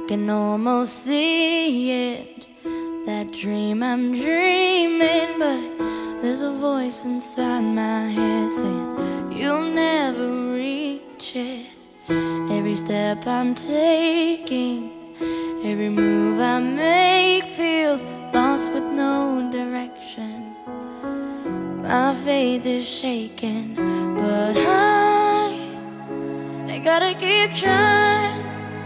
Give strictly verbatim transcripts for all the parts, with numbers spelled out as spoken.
can almost see it, that dream I'm dreaming, but there's a voice inside my head saying you'll never reach it. Every step I'm taking, every move I make feels lost with no direction. My faith is shaken, but I, I gotta keep trying.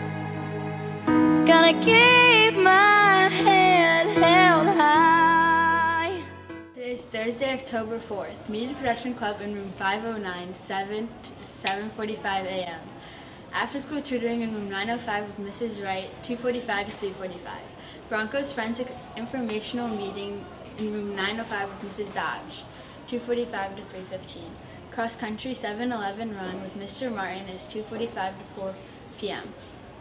Gotta keep my head held high. Today is Thursday, October fourth. Media Production Club in room five oh nine, seven to seven forty-five a m After school tutoring in room nine oh five with Missus Wright, two forty-five to three forty-five. Broncos Forensic Informational Meeting in room nine oh five with Missus Dodge, two forty-five to three fifteen. Cross Country seven eleven run with Mister Martin is two forty-five to four p m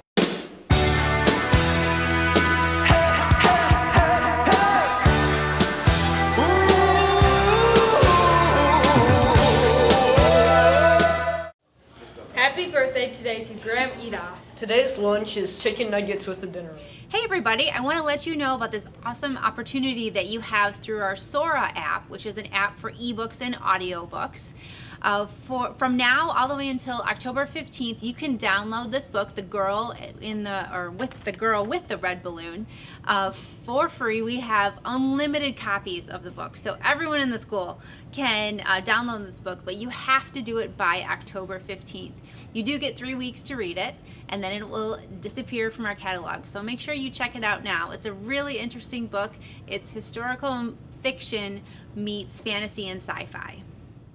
Happy birthday today to Graham Edoff. Today's lunch is chicken nuggets with the dinner. Hey everybody, I want to let you know about this awesome opportunity that you have through our Sora app, which is an app for ebooks and audiobooks. Uh, for, from now all the way until October fifteenth, you can download this book, The Girl in the, or with the Girl with the Red Balloon, uh, for free. We have unlimited copies of the book, so everyone in the school can uh, download this book, but you have to do it by October fifteenth. You do get three weeks to read it, and then it will disappear from our catalog, so make sure you check it out now. It's a really interesting book. It's historical fiction meets fantasy and sci-fi.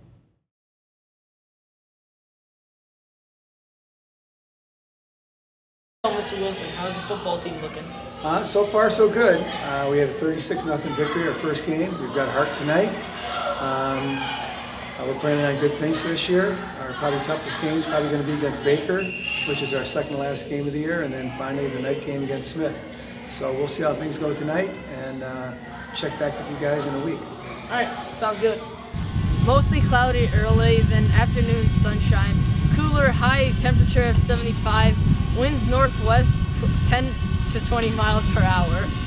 Mister Wilson, how's the football team looking? Uh, so far, so good. Uh, we had a thirty-six nothing victory our first game. We've got Hart tonight. Um, uh, we're planning on good things for this year. Our probably toughest game is probably going to be against Baker, which is our second to last game of the year, and then finally the night game against Smith. So we'll see how things go tonight, and uh, check back with you guys in a week. All right, sounds good. Mostly cloudy early, then afternoon sunshine. Cooler, high temperature of seventy-five. Winds northwest ten to twenty miles per hour.